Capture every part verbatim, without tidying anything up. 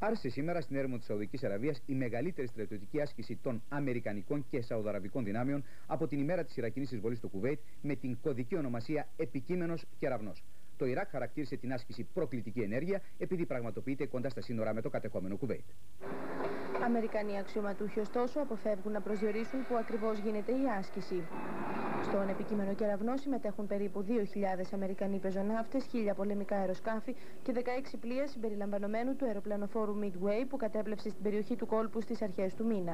Άρχισε σήμερα στην έρημο της Σαουδικής Αραβίας η μεγαλύτερη στρατιωτική άσκηση των Αμερικανικών και Σαουδαραβικών δυνάμεων από την ημέρα της Ιρακινής εισβολής στο Κουβέιτ με την κωδική ονομασία Επικείμενος Κεραυνός. Το Ιράκ χαρακτήρισε την άσκηση προκλητική ενέργεια επειδή πραγματοποιείται κοντά στα σύνορα με το κατεχόμενο Κουβέιτ. Αμερικανοί αξιωματούχοι, ωστόσο, αποφεύγουν να προσδιορίσουν πού ακριβώς γίνεται η άσκηση. Στον επικείμενο κεραυνό συμμετέχουν περίπου δύο χιλιάδες Αμερικανοί πεζοναύτες, χίλια πολεμικά αεροσκάφη και δεκαέξι πλοία συμπεριλαμβανομένου του αεροπλανοφόρου Midway που κατέπλευσε στην περιοχή του κόλπου στις αρχές του μήνα.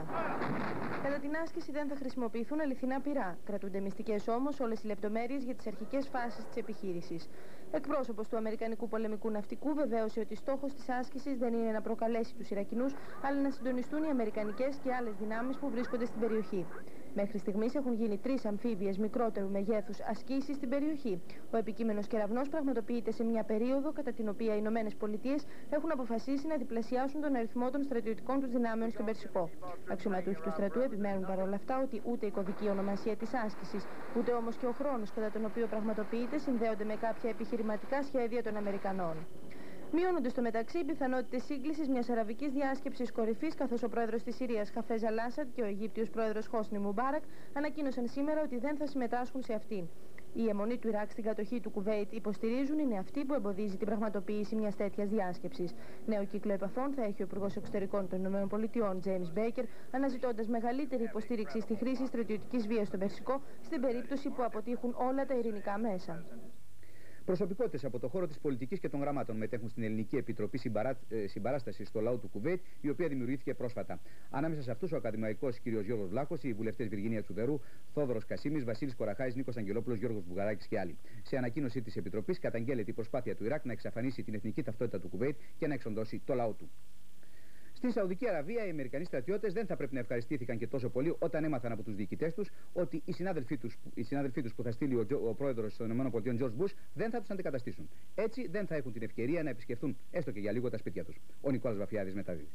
Κατά την άσκηση δεν θα χρησιμοποιηθούν αληθινά πυρά. Κρατούνται μυστικές όμως όλες οι λεπτομέρειες για τις αρχικές φάσεις της επιχείρησης. Εκπρόσωπος του Αμερικανικού πολεμικού ναυτικού βεβαίωσε ότι στόχος της άσκησης δεν είναι να προκαλέσει τους Ιρακινούς, αλλά να συντονιστούν οι αμερικανικές και άλλες δυνάμεις που βρίσκονται στην περιοχή. Μέχρι στιγμής έχουν γίνει τρεις αμφίβιες μικρότερου μεγέθους ασκήσεις στην περιοχή. Ο επικείμενος κεραυνός πραγματοποιείται σε μια περίοδο κατά την οποία οι Ηνωμένες Πολιτείες έχουν αποφασίσει να διπλασιάσουν τον αριθμό των στρατιωτικών τους δυνάμεων στον Περσικό. Αξιωματούχοι του στρατού επιμένουν παρόλα αυτά ότι ούτε η κωδική ονομασία της άσκησης, ούτε όμως και ο χρόνος κατά τον οποίο πραγματοποιείται συνδέονται με κάποια επιχειρηματικά σχέδια των Αμερικανών. Μειώνονται στο μεταξύ οι πιθανότητες σύγκλησης μιας αραβικής διάσκεψης κορυφής, καθώς ο πρόεδρος της Συρίας Χαφέζ Αλ-Άσαντ και ο Αιγύπτιος πρόεδρος Χόσνι Μουμπάρακ ανακοίνωσαν σήμερα ότι δεν θα συμμετάσχουν σε αυτήν. Η αιμονή του Ιράκ στην κατοχή του Κουβέιτ, υποστηρίζουν, είναι αυτή που εμποδίζει την πραγματοποίηση μιας τέτοιας διάσκεψης. Νέο κύκλο επαφών θα έχει ο Υπουργός Εξωτερικών των ΗΠΑ, Τζέιμς Μπέικερ, αναζητώντας μεγαλύτερη υποστήριξη στη χρήση στρατιωτικής βίας στον Περσικό, στην περίπτωση που αποτύχουν όλα τα ειρηνικά μέσα. Προσωπικότητες από το χώρο της πολιτικής και των γραμμάτων μετέχουν στην Ελληνική Επιτροπή Συμπαρά... Συμπαράστασης στο λαό του Κουβέιτ, η οποία δημιουργήθηκε πρόσφατα. Ανάμεσα σε αυτούς ο ακαδημαϊκός κ. Γιώργος Βλάχος, οι βουλευτές Βιργίνια Τσουδερού, Θόδωρος Κασίμης, Βασίλης Κοραχάης, Νίκος Αγγελόπουλος, Γιώργος Μπουγαράκης και άλλοι. Σε ανακοίνωση της Επιτροπής καταγγέλλεται η προσπάθεια του Ιράκ να εξαφανίσει την εθνική ταυτότητα του Κουβέιτ και να εξοντώσει το λαό του. Στην Σαουδική Αραβία, οι Αμερικανοί στρατιώτες δεν θα πρέπει να ευχαριστήθηκαν και τόσο πολύ όταν έμαθαν από τους διοικητές τους ότι οι συνάδελφοί τους, οι συνάδελφοί τους που θα στείλει ο, ο πρόεδρος των ΗΠΑ, Τζορτζ Μπουш, δεν θα τους αντικαταστήσουν. Έτσι δεν θα έχουν την ευκαιρία να επισκεφθούν έστω και για λίγο τα σπίτια τους. Ο Νικόλας Βαφιάδης μεταδίδει.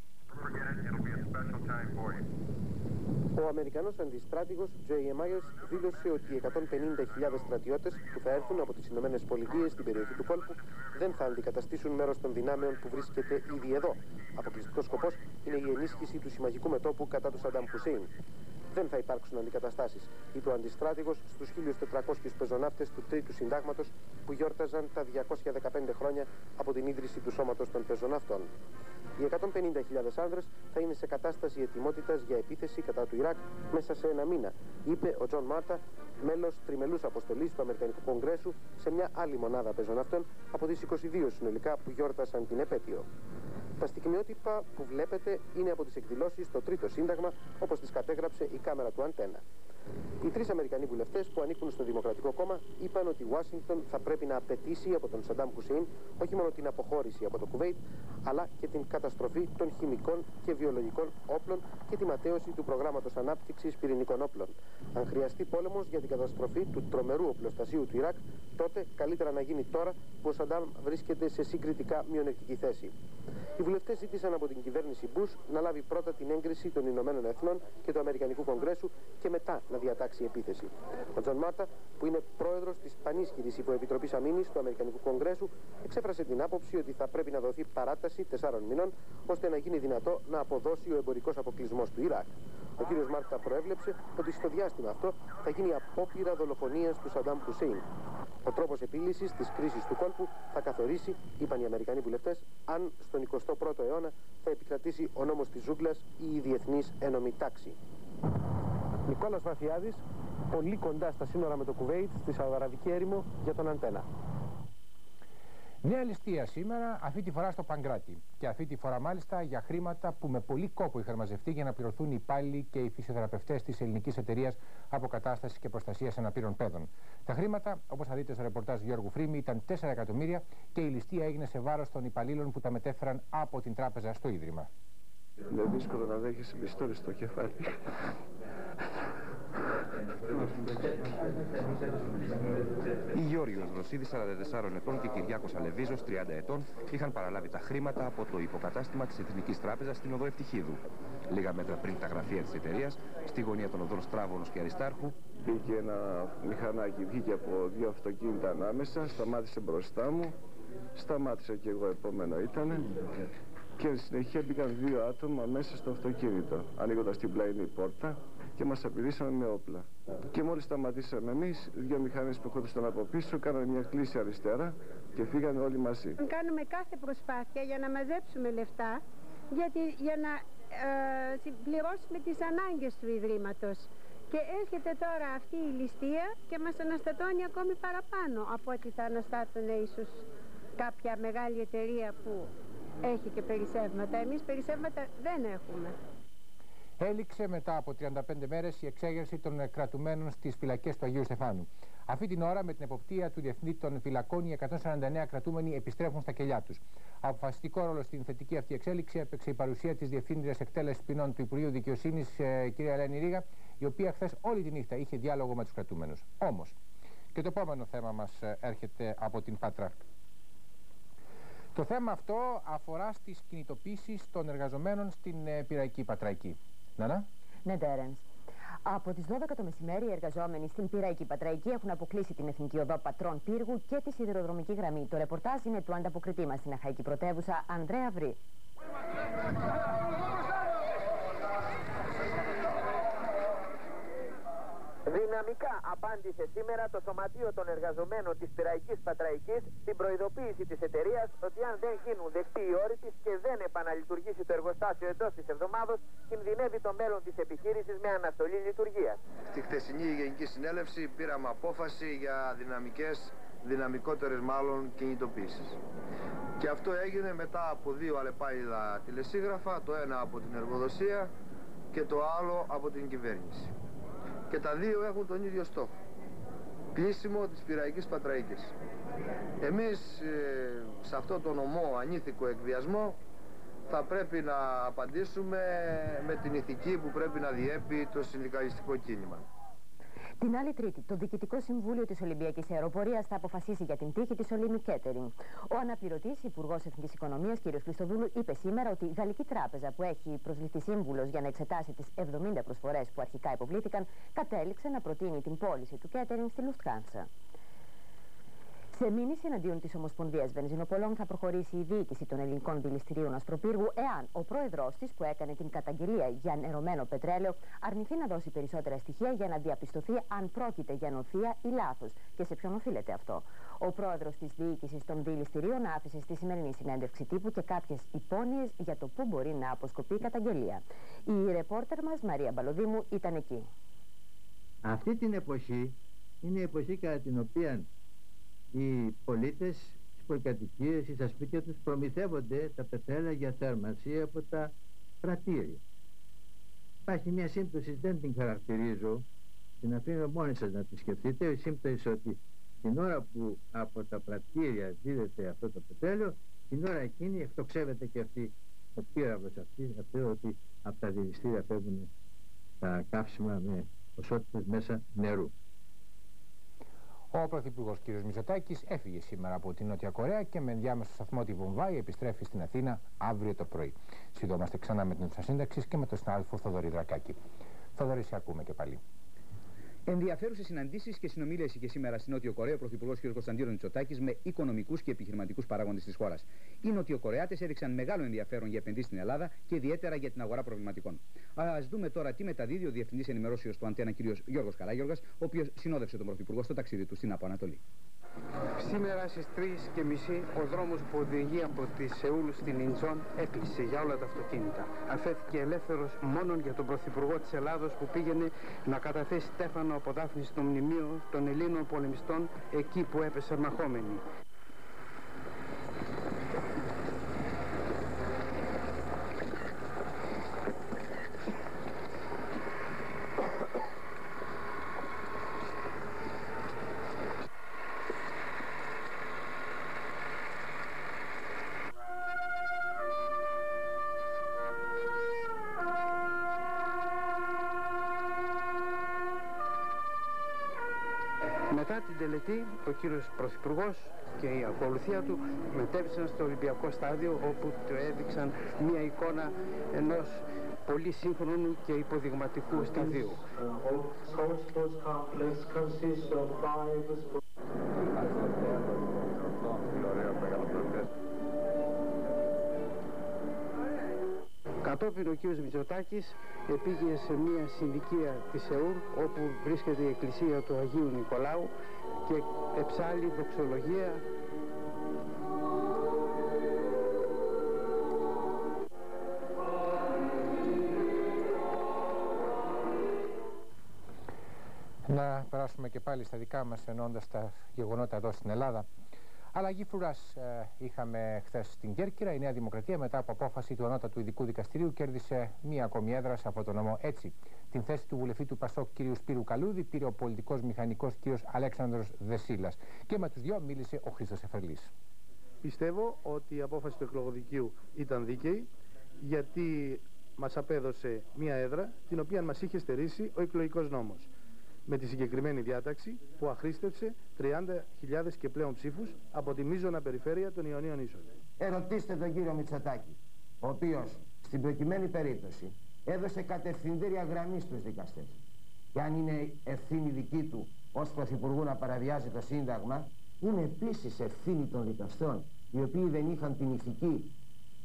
Ο Αμερικανός αντιστράτηγος Τζέι Εμ Myers δήλωσε ότι οι εκατόν πενήντα χιλιάδες στρατιώτες που θα έρθουν από τις Ηνωμένες Πολιτείες στην περιοχή του κόλπου δεν θα αντικαταστήσουν μέρος των δυνάμεων που βρίσκεται ήδη εδώ. Αποκλειστικός σκοπός είναι η ενίσχυση του συμμαχικού μετώπου κατά του Σαντάμ Χουσέιν. Δεν θα υπάρξουν αντικαταστάσεις, είπε ο αντιστράτηγος στους χίλιους τετρακόσιους πεζοναύτες του Τρίτου Συντάγματος που γιόρταζαν τα διακόσια δεκαπέντε χρόνια από την ίδρυση του Σώματος των Πεζοναύτων. Οι εκατόν πενήντα χιλιάδες άνδρες θα είναι σε κατάσταση ετοιμότητας για επίθεση κατά του Ιράκ μέσα σε ένα μήνα, είπε ο Τζον Μάρτα, μέλος τριμελούς αποστολής του Αμερικανικού Κογκρέσου σε μια άλλη μονάδα πεζοναύτων από τις είκοσι δύο συνολικά που γιόρτασαν την επέτειο. Τα στιγμιότυπα που βλέπετε είναι από τις εκδηλώσεις στο Τρίτο Σύνταγμα, όπως τις κατέγραψε η κάμερα του Αντένα. Οι τρεις Αμερικανοί βουλευτές που ανήκουν στο Δημοκρατικό Κόμμα είπαν ότι η Ουάσιγκτον θα πρέπει να απαιτήσει από τον Σαντάμ Χουσέιν όχι μόνο την αποχώρηση από το Κουβέιτ, αλλά και την καταστροφή των χημικών και βιολογικών όπλων και τη ματαίωση του προγράμματος ανάπτυξης πυρηνικών όπλων. Αν χρειαστεί πόλεμος για την καταστροφή του τρομερού οπλοστασίου του Ιράκ, τότε καλύτερα να γίνει τώρα που ο Σαντάμ βρίσκεται σε συγκριτικά μειονεκτική θέση. Οι βουλευτές ζήτησαν από την κυβέρνηση Μπουш να λάβει πρώτα την έγκριση των Ηνωμένων Εθνών και του Αμερικανικού Κογκρέσου και μετά να διατάξει επίθεση. Ο Τζον Μάρτα, που είναι πρόεδρος της πανίσχυρης υποεπιτροπής αμήνης του Αμερικανικού Κογκρέσου, εξέφρασε την άποψη ότι θα πρέπει να δοθεί παράταση τεσσάρων μηνών ώστε να γίνει δυνατό να αποδώσει ο εμπορικός αποκλεισμός του Ιράκ. Ο κ. Μάρτα προέβλεψε ότι στο διάστημα αυτό θα γίνει απόπειρα δολοφονίας του Σαντάμ Χουσέιν. Ο τρόπος επίλυσης της κρίσης του κόλπου θα καθορίσει, είπαν οι Αμερικανοί βουλευτές, αν στον εικοστό πρώτο αιώνα θα επικρατήσει ο νόμος της ζούγκλας ή η διεθνής ένομη τάξη. Νικόλας Βαφιάδης, πολύ κοντά στα σύνορα με το Κουβέιτ, στη Σαουδαραβική έρημο, για τον Αντένα. Νέα ληστεία σήμερα, αυτή τη φορά στο Παγκράτη. Και αυτή τη φορά μάλιστα για χρήματα που με πολύ κόπο είχαν μαζευτεί για να πληρωθούν οι υπάλληλοι και οι φυσιοθεραπευτές της ελληνικής εταιρείας αποκατάστασης και προστασίας αναπήρων παιδών. Τα χρήματα, όπως θα δείτε στο ρεπορτάζ Γιώργου Φρήμη, ήταν τέσσερα εκατομμύρια και η ληστεία έγινε σε βάρος των υπαλλήλων που τα μετέφεραν από την τράπεζα στο Ίδρυμα. Είναι δύσκολο να δέχεσαι πιστόλι στο κεφάλι. Οι Γιώργος Ρωσίδης, σαράντα τεσσάρων ετών, και Κυριάκος Αλεβίζος, τριάντα ετών, είχαν παραλάβει τα χρήματα από το υποκατάστημα της Εθνικής Τράπεζας στην οδό Ευτυχίδου. Λίγα μέτρα πριν τα γραφεία της εταιρείας, στη γωνία των οδών Στράβωνος και Αριστάρχου, μπήκε ένα μηχανάκι, βγήκε από δύο αυτοκίνητα ανάμεσα, σταμάτησε μπροστά μου, σταμάτησε και εγώ, επόμενο ήτανε. Και στη συνέχεια μπήκαν δύο άτομα μέσα στο αυτοκίνητο, ανοίγοντας την πλαϊνή πόρτα και μας απειλήσαν με όπλα. Και μόλις σταματήσαμε εμείς, δύο μηχανές που ερχόντουσαν από πίσω κάνανε μια κλίση αριστερά και φύγανε όλοι μαζί. Κάνουμε κάθε προσπάθεια για να μαζέψουμε λεφτά, γιατί, για να ε, συμπληρώσουμε τις ανάγκες του Ιδρύματος. Και έρχεται τώρα αυτή η ληστεία και μας αναστατώνει ακόμη παραπάνω από ότι θα αναστάτωνε ίσως κάποια μεγάλη εταιρεία που έχει και περισσεύματα. Εμείς περισσεύματα δεν έχουμε. Έληξε μετά από τριάντα πέντε μέρες η εξέγερση των κρατουμένων στις φυλακές του Αγίου Στεφάνου. Αυτή την ώρα, με την εποπτεία του Διευθυντή των Φυλακών, οι εκατόν σαράντα εννέα κρατούμενοι επιστρέφουν στα κελιά τους. Αποφασιστικό ρόλο στην θετική αυτή εξέλιξη έπαιξε η παρουσία της Διευθύντριας Εκτέλεσης Ποινών του Υπουργείου Δικαιοσύνης, ε, κυρία Ελένη Ρίγα, η οποία χθες όλη τη νύχτα είχε διάλογο με τους κρατούμενους. Όμως, και το επόμενο θέμα μας έρχεται από την Πάτρα. Το θέμα αυτό αφορά στις κινητοποίησεις των εργαζομένων στην ε, Πειραϊκή Πατραϊκή. Νάνα. Ναι, Τέρενς. Από τις δώδεκα το μεσημέρι, οι εργαζόμενοι στην Πειραϊκή Πατραϊκή έχουν αποκλείσει την Εθνική Οδό Πατρών Πύργου και τη σιδηροδρομική γραμμή. Το ρεπορτάζ είναι του ανταποκριτή μας στην Αχαϊκή Πρωτεύουσα, Ανδρέα Βρή. Δυναμικά απάντησε σήμερα το Σωματείο των Εργαζομένων της Πειραϊκής Πατραϊκής στην προειδοποίηση της εταιρείας ότι αν δεν γίνουν δεκτοί οι όροι της και δεν επαναλειτουργήσει το εργοστάσιο εντός της εβδομάδος, κινδυνεύει το μέλλον της επιχείρησης με αναστολή λειτουργίας. Στη χθεσινή Γενική Συνέλευση πήραμε απόφαση για δυναμικές, δυναμικότερες μάλλον κινητοποίησεις. Και αυτό έγινε μετά από δύο αλεπάιδα τηλεσίγραφα, το ένα από την εργοδοσία και το άλλο από την κυβέρνηση. Και τα δύο έχουν τον ίδιο στόχο. Κλείσιμο της Πειραϊκής Πατραϊκής. Εμείς ε, σε αυτό τον ομό ανήθικο εκβιασμό θα πρέπει να απαντήσουμε με την ηθική που πρέπει να διέπει το συνδικαλιστικό κίνημα. Την άλλη Τρίτη, το Διοικητικό Συμβούλιο της Ολυμπιακής Αεροπορίας θα αποφασίσει για την τύχη της Ολύμου Κέτερινγκ. Ο αναπληρωτής Υπουργός Εθνικής Οικονομίας, κ. Χριστοδούλου, είπε σήμερα ότι η Γαλλική Τράπεζα, που έχει προσληφθεί σύμβουλος για να εξετάσει τις εβδομήντα προσφορές που αρχικά υποβλήθηκαν, κατέληξε να προτείνει την πώληση του Κέτερινγκ στη Lufthansa. Σε μήνυση εναντίον της Ομοσπονδίας Βενζινοπολών θα προχωρήσει η διοίκηση των ελληνικών δηληστηρίων Ασπροπύργου, εάν ο πρόεδρός της, που έκανε την καταγγελία για νερωμένο πετρέλαιο, αρνηθεί να δώσει περισσότερα στοιχεία για να διαπιστωθεί αν πρόκειται για νοθεία ή λάθος και σε ποιον οφείλεται αυτό. Ο πρόεδρος της διοίκησης των δηληστηρίων άφησε στη σημερινή συνέντευξη τύπου και κάποιες υπόνοιες για το πού μπορεί να αποσκοπεί η καταγγελία. Η ρεπόρτερ μας, Μαρία Μπαλοδήμου, ήταν εκεί. Αυτή την εποχή είναι η εποχή κατά την οποία οι πολίτες στις πολυκατοικίες ή στα σπίτια τους προμηθεύονται τα πετρέλαια για θέρμανση από τα πρατήρια. Υπάρχει μια σύμπτωση, δεν την χαρακτηρίζω, την αφήνω μόνοι σας να τη σκεφτείτε. Η σύμπτωση ότι την ώρα που από τα πρατήρια δίδεται αυτό το πετρέλαιο, την ώρα εκείνη εκτοξεύεται και αυτή ο πύραυλος αυτή, αυτό ότι από τα δηληστήρια φεύγουν τα καύσιμα με ποσότητες μέσα νερού. Ο Πρωθυπουργός κ. Μητσοτάκης έφυγε σήμερα από την Νότια Κορέα και με ενδιάμεσο σταθμό τη Βομβάη επιστρέφει στην Αθήνα αύριο το πρωί. Συνδόμαστε ξανά με την Σύνταξη και με τον συνάδελφο Θοδωρή Δρακάκη. Θοδωρή, σε ακούμε και πάλι. Ενδιαφέρουσες συναντήσεις και συνομιλίες είχε σήμερα στην Νότιο Κορέα ο Πρωθυπουργός κ. Κωνσταντίνος Μητσοτάκης με οικονομικούς και επιχειρηματικούς παράγοντες της χώρας. Οι Νοτιοκορεάτες έδειξαν μεγάλο ενδιαφέρον για επενδύσεις στην Ελλάδα και ιδιαίτερα για την αγορά προβληματικών. Ας δούμε τώρα τι μεταδίδει ο Διευθυντής Ενημερώσεως του Αντένα κ. Γιώργος Καράγιοργας, ο οποίος συνόδευσε τον Πρωθυπουργό στο ταξίδι του στην Αποανατολή. Σήμερα στις τρεις και μισή ο δρόμος που οδηγεί από τη Σεούλ στην Ιντσόν έκλεισε για όλα τα αυτοκίνητα. Αφέθηκε ελεύθερος μόνον για τον Πρωθυπουργό της Ελλάδος που πήγαινε να καταθέσει στέφανο αποδάφνης στο μνημείο των Ελλήνων πολεμιστών εκεί που έπεσαν μαχόμενοι. Μετά την τελετή, ο κύριος Πρωθυπουργός και η ακολουθία του μετέβησαν στο Ολυμπιακό Στάδιο, όπου του έδειξαν μία εικόνα ενός πολύ σύγχρονου και υποδειγματικού σταδίου. Κατόπιν ο κ. Μητσοτάκης πήγε σε μια συνοικία της Σεούλ, όπου βρίσκεται η εκκλησία του Αγίου Νικολάου, και εψάλλει δοξολογία. Να περάσουμε και πάλι στα δικά μας, εννοώντας τα γεγονότα εδώ στην Ελλάδα. Αλλαγή φρουράς ε, είχαμε χθες στην Κέρκυρα. Η Νέα Δημοκρατία, μετά από απόφαση του Ανώτατου Ειδικού Δικαστηρίου, κέρδισε μία ακόμη έδρα από τον νομό. Έτσι, την θέση του βουλευτή του Πασόκ κ. Σπύρου Καλούδη πήρε ο πολιτικός μηχανικός κ. Αλέξανδρος Δεσίλας. Και με τους δυο μίλησε ο Χρήστος Εφερλής. Πιστεύω ότι η απόφαση του εκλογοδικείου ήταν δίκαιη, γιατί μας απέδωσε μία έδρα την οποία μας είχε στερήσει ο εκλογικός νόμος, με τη συγκεκριμένη διάταξη που αχρήστευσε τριάντα χιλιάδες και πλέον ψήφους από τη μείζωνα περιφέρεια των Ιωνίων Ίσων. Ερωτήστε τον κύριο Μητσοτάκη, ο οποίος στην προκειμένη περίπτωση έδωσε κατευθυντήρια γραμμή στους δικαστές. Και αν είναι ευθύνη δική του ως Πρωθυπουργού να παραβιάζει το Σύνταγμα, είναι επίσης ευθύνη των δικαστών, οι οποίοι δεν είχαν την ηθική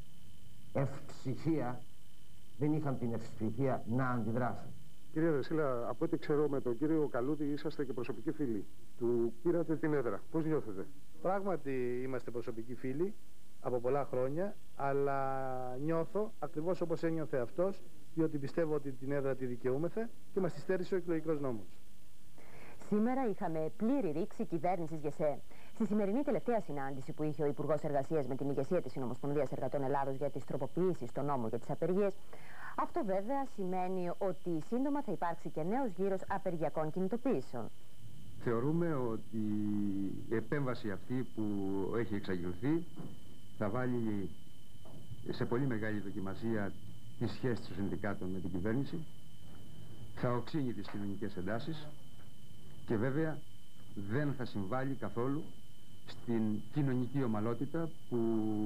ευψυχία, δεν είχαν την ευψυχία να αντιδράσουν. Κύριε Δεσίλα, από ό,τι ξέρω, με τον κύριο Καλούδη είσαστε και προσωπικοί φίλοι. Του πήρατε την έδρα. Πώς νιώθετε? Πράγματι είμαστε προσωπικοί φίλοι από πολλά χρόνια, αλλά νιώθω ακριβώς όπως ένιωθε αυτός, διότι πιστεύω ότι την έδρα τη δικαιούμεθα και μας τη στέρισε ο εκλογικός νόμος. Σήμερα είχαμε πλήρη ρήξη κυβέρνησης ΓΕΣΕ. Στη σημερινή τελευταία συνάντηση που είχε ο Υπουργός Εργασίας με την ηγεσία της Συνομοσπονδίας Εργατών Ελλάδος για τις τροποποιήσεις στον νόμο για τις απεργίες, αυτό βέβαια σημαίνει ότι σύντομα θα υπάρξει και νέος γύρος απεργιακών κινητοποιήσεων. Θεωρούμε ότι η επέμβαση αυτή που έχει εξαγγελθεί θα βάλει σε πολύ μεγάλη δοκιμασία τις σχέσεις των συνδικάτων με την κυβέρνηση, θα οξύνει τις κοινωνικές εντάσεις και βέβαια δεν θα συμβάλλει καθόλου στην κοινωνική ομαλότητα που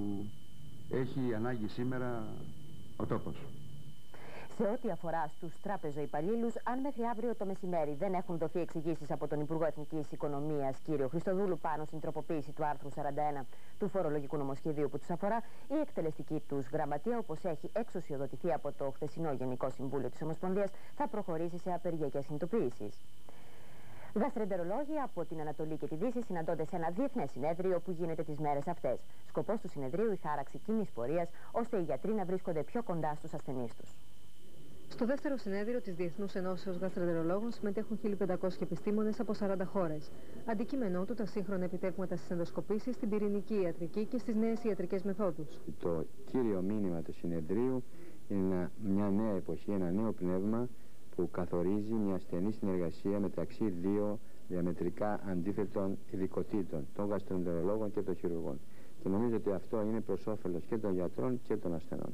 έχει ανάγκη σήμερα ο τόπος. Σε ό,τι αφορά στους τράπεζοϊπαλλήλους, αν μέχρι αύριο το μεσημέρι δεν έχουν δοθεί εξηγήσεις από τον Υπουργό Εθνικής Οικονομίας, κύριο Χριστοδούλου, πάνω στην τροποποίηση του άρθρου σαράντα ένα του φορολογικού νομοσχεδίου που τους αφορά, η εκτελεστική τους γραμματεία, όπως έχει εξουσιοδοτηθεί από το χθεσινό Γενικό Συμβούλιο της Ομοσπονδίας, θα προχωρήσει σε απεργιακές συνειδητοποιήσεις. Γαστρεντερολόγοι από την Ανατολή και τη Δύση συναντώνται σε ένα διεθνές συνέδριο που γίνεται τις μέρες αυτές. Σκοπός του συνεδρίου η χάραξη κοινής πορείας, ώστε οι γιατροί να βρίσκονται πιο κοντά στους ασθενείς τους. Στο δεύτερο συνέδριο της Διεθνούς Ενώσεως Γαστρεντερολόγων συμμετέχουν χίλια πεντακόσιοι επιστήμονες από σαράντα χώρες. Αντικείμενό του τα σύγχρονα επιτεύγματα στις ενδοσκοπήσεις, στην πυρηνική ιατρική και στις νέες ιατρικές μεθόδους. Το κύριο μήνυμα του συνεδρίου είναι μια νέα εποχή, ένα νέο πνεύμα που καθορίζει μια στενή συνεργασία μεταξύ δύο διαμετρικά αντίθετων ειδικοτήτων, των γαστρεντερολόγων και των χειρουργών. Και νομίζω ότι αυτό είναι προς όφελος και των γιατρών και των ασθενών.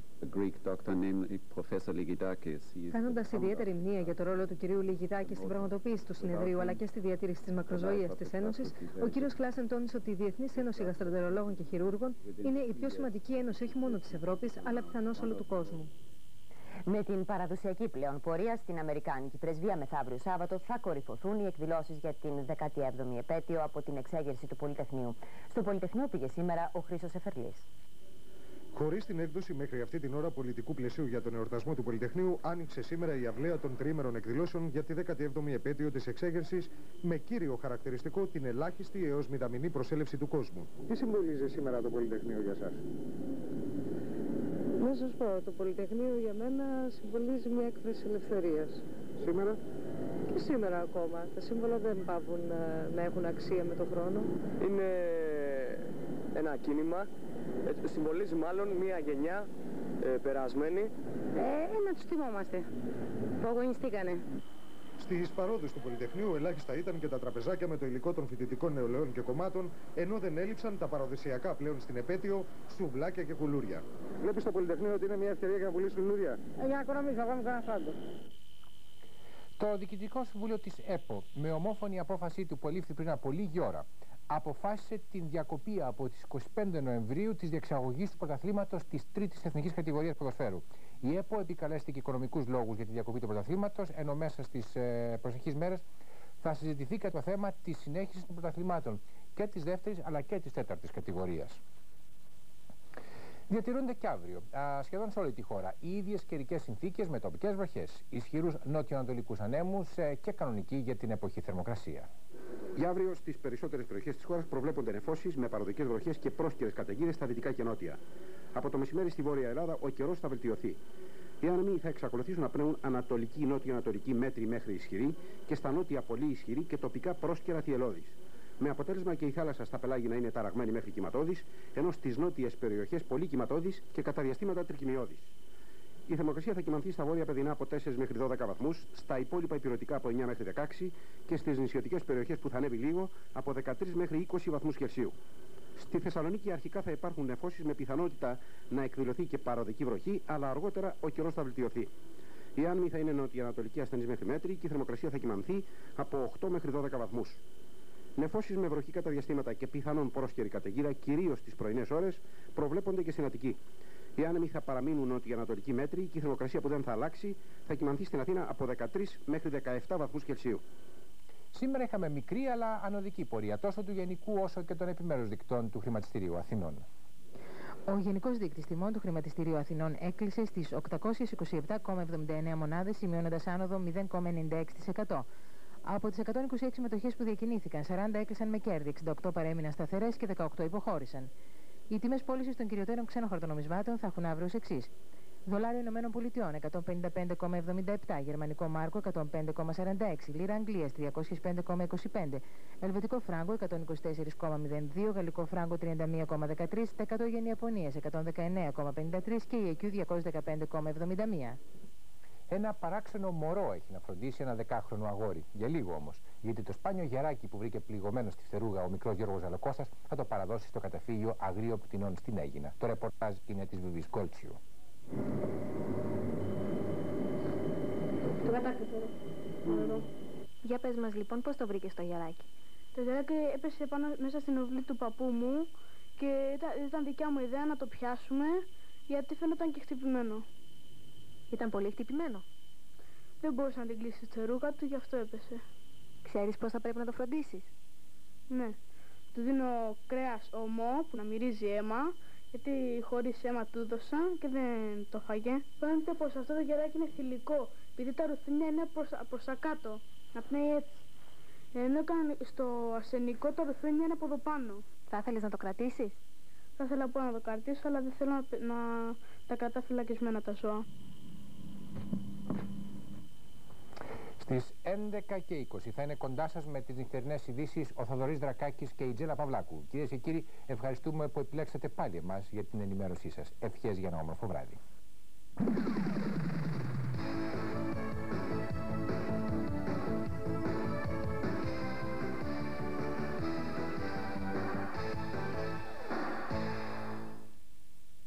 Κάνοντας ιδιαίτερη μνήα για το ρόλο του κυρίου Λιγιδάκη στην πραγματοποίηση του συνεδρίου αλλά και στη διατήρηση της μακροζωίας της Ένωσης, ο κύριος Κλάσεν τόνισε ότι η Διεθνής Ένωση Γαστρεντερολόγων και Χειρούργων είναι η πιο σημαντική ένωση όχι μόνο της Ευρώπης, αλλά πιθανώς όλου του κόσμου. Με την παραδοσιακή πλέον πορεία στην Αμερικάνικη Πρεσβεία μεθαύριο Σάββατο θα κορυφωθούν οι εκδηλώσεις για την δέκατη έβδομη επέτειο από την εξέγερση του Πολυτεχνείου. Στο Πολυτεχνείο πήγε σήμερα ο Χρήστος Εφερλής. Χωρίς την έκδοση μέχρι αυτή την ώρα πολιτικού πλαισίου για τον εορτασμό του Πολυτεχνείου, άνοιξε σήμερα η αυλαία των τριήμερων εκδηλώσεων για τη δέκατη έβδομη επέτειο της εξέγερσης, με κύριο χαρακτηριστικό την ελάχιστη έως μηδαμινή προσέλευση του κόσμου. Τι συμβολίζει σήμερα το Πολυτεχνείο για σας? Να σας πω, το Πολυτεχνείο για μένα συμβολίζει μια έκφραση ελευθερίας. Σήμερα? Και σήμερα ακόμα. Τα σύμβολα δεν πάβουν να, να έχουν αξία με τον χρόνο. Είναι ένα κίνημα, ε, συμβολίζει μάλλον μια γενιά ε, περασμένη. Ε, να τους θυμόμαστε, που αγωνιστήκανε. Στις παρόδους του Πολυτεχνείου ελάχιστα ήταν και τα τραπεζάκια με το υλικό των φοιτητικών νεολαίων και κομμάτων, ενώ δεν έλειψαν τα παραδοσιακά πλέον στην επέτειο σουβλάκια και κουλούρια. Βλέπεις στο Πολυτεχνείο ότι είναι μια ευκαιρία για να πουλήσει κουλούρια? Ε, για να οικονομήσω, εγώ είμαι κανένα φράγκο. Το Διοικητικό Συμβούλιο της ΕΠΟ, με ομόφωνη απόφασή του που ελήφθη πριν από λίγη ώρα, αποφάσισε την διακοπή από τις εικοστή πέμπτη Νοεμβρίου της διεξαγωγής του πρωταθλήματος της τρίτης εθνικής κατηγορίας ποδοσφαίρου. Η ΕΠΟ επικαλέστηκε οικονομικούς λόγους για τη διακοπή του πρωταθλήματος, ενώ μέσα στις ε, προσεχείς μέρες θα συζητηθεί και το θέμα της συνέχισης των πρωταθλημάτων και της δεύτερης αλλά και της τέταρτης κατηγορίας. Διατηρούνται και αύριο, α, σχεδόν σε όλη τη χώρα, οι ίδιες καιρικές συνθήκες με τοπικές βροχές, ισχυρούς νότιο-ανατολικούς ανέμους ε, και κανονική για την εποχή θερμοκρασία. Για αύριο στις περισσότερες περιοχές της χώρας προβλέπονται νεφώσεις με παροδικές βροχές και πρόσκαιρες καταιγίδες στα δυτικά και νότια. Από το μεσημέρι στη Βόρεια Ελλάδα ο καιρός θα βελτιωθεί. Οι άνεμοι θα εξακολουθήσουν να πνέουν ανατολική, νότιο-ανατολική μέτρη μέχρι ισχυρή και στα νότια πολύ ισχυρή και τοπικά πρόσκαιρα θυελλώδης. Με αποτέλεσμα και η θάλασσα στα πελάγη να είναι ταραγμένη μέχρι κυματώδης, ενώ στις νότιες περιοχές πολύ κυματώδης και κατά διαστήματα τρικυμιώδης. Η θερμοκρασία θα κυμανθεί στα βόρεια παιδινά από τέσσερις μέχρι δώδεκα βαθμούς, στα υπόλοιπα υπηρετικά από εννιά μέχρι δεκαέξι και στις νησιωτικές περιοχές που θα ανέβει λίγο από δεκατρείς μέχρι είκοσι βαθμούς Κελσίου. Στη Θεσσαλονίκη αρχικά θα υπάρχουν νεφώσεις με πιθανότητα να εκδηλωθεί και παροδική βροχή, αλλά αργότερα ο καιρός θα βελτιωθεί. Οι άνεμοι θα είναι νοτιοανατολική ασθενής μέχρι μέτρη και η θερμοκρασία θα κυμανθεί από οκτώ μέχρι δώδεκα βαθμούς. Νεφώσεις με βροχή κατά διαστήματα και πιθανόν πρόσκαιρη καταιγίδα, κυρίως τις πρωινές ώρες, προβλέπονται και στην Αττική. Οι άνεμοι θα παραμείνουν νοτιοανατολική μέτρη και η θερμοκρασία που δεν θα αλλάξει θα κυμανθεί στην Αθήνα από δεκατρείς μέχρι δεκαεπτά βαθμούς Κελσίου. Σήμερα είχαμε μικρή αλλά ανωδική πορεία τόσο του γενικού όσο και των επιμέρους δικτών του Χρηματιστηρίου Αθηνών. Ο Γενικός Δείκτης Τιμών του Χρηματιστηρίου Αθηνών έκλεισε στις οκτακόσιες είκοσι επτά κόμμα εβδομήντα εννέα μονάδες, σημειώνοντας άνοδο μηδέν κόμμα ενενήντα έξι τοις εκατό. Από τις εκατόν είκοσι έξι μετοχές που διακινήθηκαν, σαράντα έκλεισαν με κέρδη, εξήντα οκτώ παρέμειναν σταθερές και δεκαοκτώ υποχώρησαν. Οι τιμές πώλησης των κυριωτέρων ξένων χαρτονομισμάτων θα έχουν αύριο ως εξής. Δολάριο Ηνωμένων Πολιτειών εκατόν πενήντα πέντε κόμμα εβδομήντα επτά, Γερμανικό Μάρκο εκατόν πέντε κόμμα σαράντα έξι, Λίρα Αγγλίας τριακόσια πέντε κόμμα είκοσι πέντε, Ελβετικό Φράγκο εκατόν είκοσι τέσσερα κόμμα μηδέν δύο, Γαλλικό Φράγκο τριάντα μία κόμμα δεκατρία, τα εκατό Ιεν Ιαπωνίας εκατόν δεκαεννέα κόμμα πενήντα τρία και η ΕΚΙΟΥ διακόσια δεκαπέντε κόμμα εβδομήντα μία. Ένα παράξενο μωρό έχει να φροντίσει ένα δεκάχρονο αγόρι. Για λίγο όμως, γιατί το σπάνιο γεράκι που βρήκε πληγωμένο στη φτερούγα ο μικρός Γιώργος Ζαλοκώστας θα το παραδώσει στο καταφύγιο Αγρίων Πτηνών στην Αίγινα. Το ρεπορτάζ είναι της Βιβής Κόλτσιου. Το κατάκρισε. Mm. Για πες μας λοιπόν πώς το βρήκες το γεράκι. Το γεράκι έπεσε πάνω μέσα στην οβλή του παππού μου και ήταν, ήταν δικιά μου ιδέα να το πιάσουμε γιατί φαίνονταν και χτυπημένο. Ήταν πολύ χτυπημένο. Δεν μπορούσε να την κλείσει στη ρούχα του, γι' αυτό έπεσε. Ξέρεις πώς θα πρέπει να το φροντίσεις. Ναι. Του δίνω κρέας ομό που να μυρίζει αίμα, γιατί χωρίς αίμα του έδωσα και δεν το φάγε. Φαίνεται πως αυτό το γεράκι είναι θηλυκό, επειδή τα ρουθούνια είναι προς, προς τα κάτω, να πνέει έτσι. Ενώ στο αρσενικό τα ρουθούνια είναι από εδώ πάνω. Θα ήθελες να το κρατήσεις. Θα ήθελα να το κρατήσω, αλλά δεν θέλω να, να τα κρατά φυλακισμένα τα ζώα. Στις έντεκα και είκοσι θα είναι κοντά σας με τις νυχτερινές ειδήσεις ο Θοδωρής Δρακάκης και η Τζέλα Παυλάκου. Κυρίες και κύριοι, ευχαριστούμε που επιλέξατε πάλι εμάς για την ενημέρωσή σας. Ευχές για ένα όμορφο βράδυ.